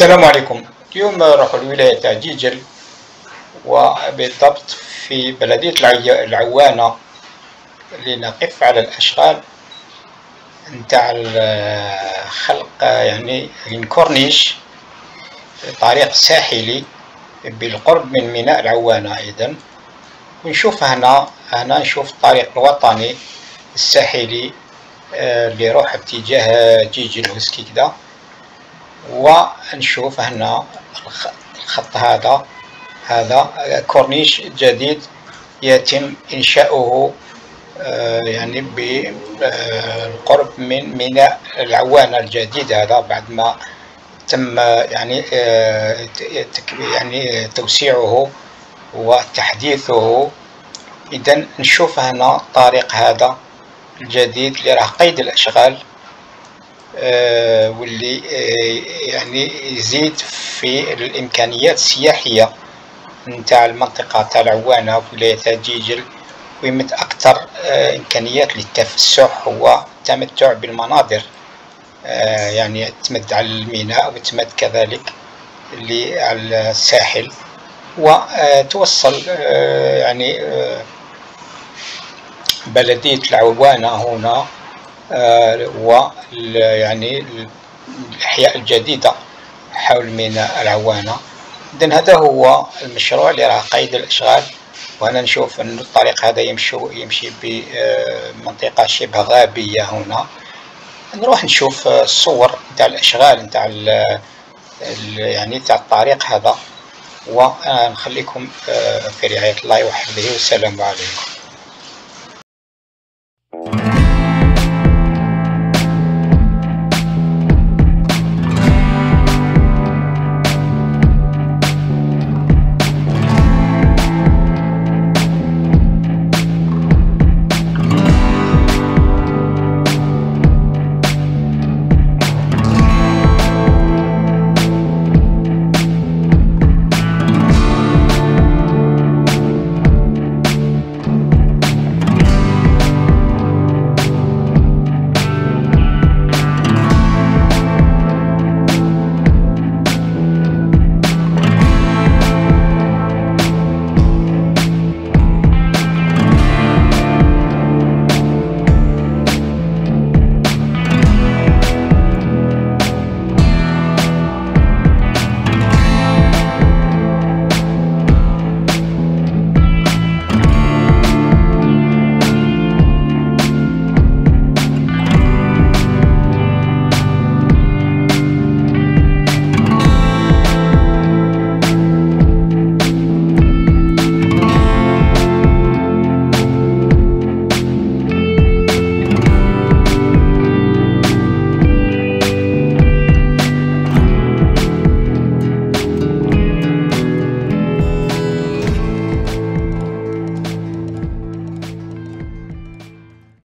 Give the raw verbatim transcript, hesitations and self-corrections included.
السلام عليكم. اليوم نروح الولاية تاع جيجل، وبالضبط في بلدية العوانة، لنقف على الأشغال نتاع خلق يعني الكورنيش، طريق ساحلي بالقرب من ميناء العوانة أيضا. ونشوف هنا هنا نشوف الطريق الوطني الساحلي اللي يروح اتجاه جيجل وسكي كدا. ونشوف هنا الخط هذا هذا كورنيش جديد يتم إنشاؤه يعني بالقرب من ميناء العوانة الجديد هذا، بعد ما تم يعني يعني توسيعه وتحديثه. إذن نشوف هنا الطريق هذا الجديد اللي راه قيد الأشغال، واللي يعني يزيد في الإمكانيات السياحية نتاع المنطقة تاع العوانة في ولاية جيجل، ويمد أكثر إمكانيات للتفسح والتمتع بالمناظر، يعني تمد على الميناء وتمد كذلك على الساحل، وتوصل يعني بلدية العوانة هنا ويعني الأحياء الجديدة حول ميناء العوانة. إذن هذا هو المشروع اللي راه قيد الأشغال. وأنا نشوف أن الطريق هذا يمشي يمشي بمنطقة شبه غابية هنا. نروح نشوف الصور نتاع الأشغال نتاع يعني تاع الطريق هذا، ونخليكم في رعاية الله وحفظه، والسلام عليكم.